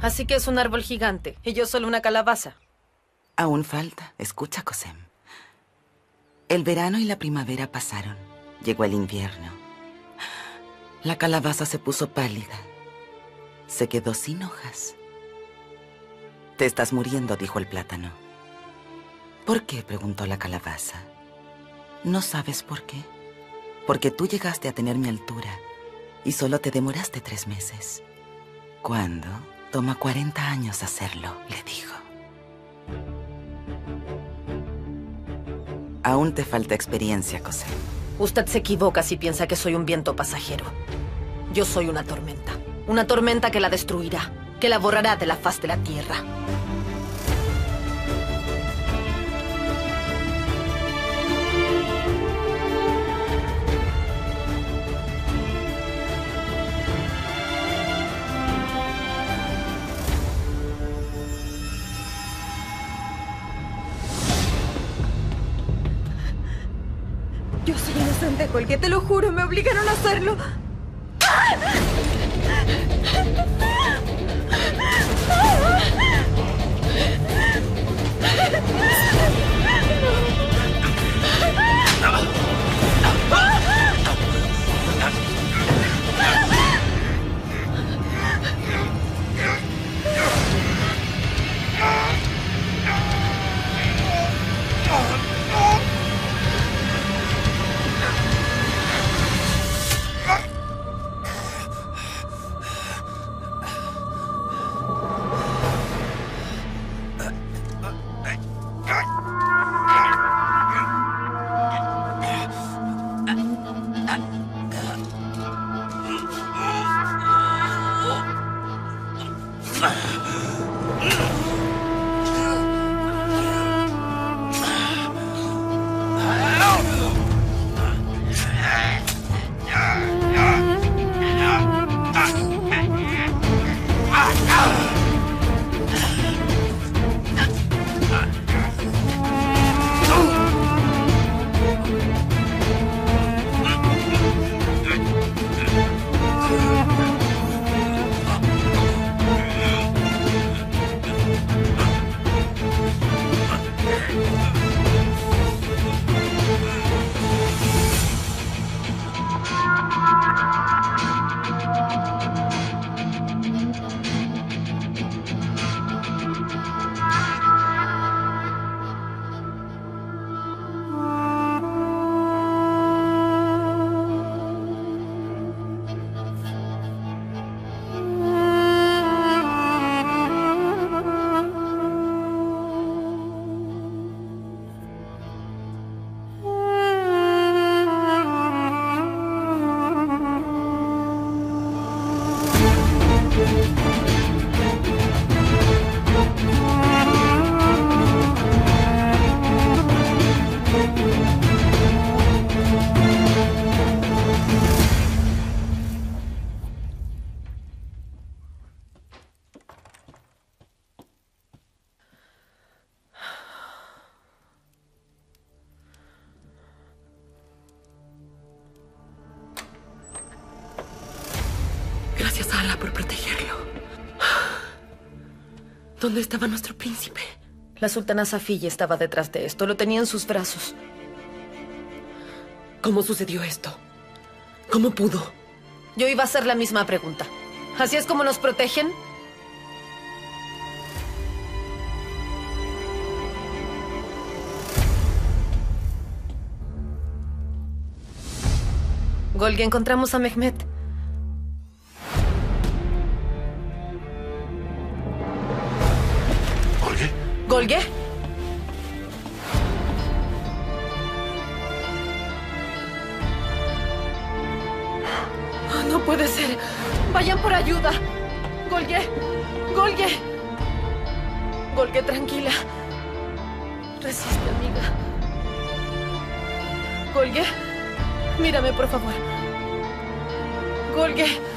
Así que es un árbol gigante y yo solo una calabaza. Aún falta. Escucha, Cosem. El verano y la primavera pasaron. Llegó el invierno. La calabaza se puso pálida. Se quedó sin hojas. Te estás muriendo, dijo el plátano. ¿Por qué?, preguntó la calabaza. ¿No sabes por qué? Porque tú llegaste a tener mi altura y solo te demoraste 3 meses. ¿Cuándo? Toma 40 años hacerlo, le dijo. Aún te falta experiencia, Cosem. Usted se equivoca si piensa que soy un viento pasajero. Yo soy una tormenta. Una tormenta que la destruirá, que la borrará de la faz de la tierra. Yo soy inocente, Golgue, te lo juro, me obligaron a hacerlo. Gracias a Allah por protegerlo. ¿Dónde estaba nuestro príncipe? La sultana Safiye estaba detrás de esto. Lo tenía en sus brazos. ¿Cómo sucedió esto? ¿Cómo pudo? Yo iba a hacer la misma pregunta. ¿Así es como nos protegen? Golgue, encontramos a Mehmet. ¿Golgue? ¿Golgue? No puede ser. Vayan por ayuda. Golgue. Golgue. Golgue, tranquila. Resiste, amiga. Golgue, mírame, por favor. Golgue.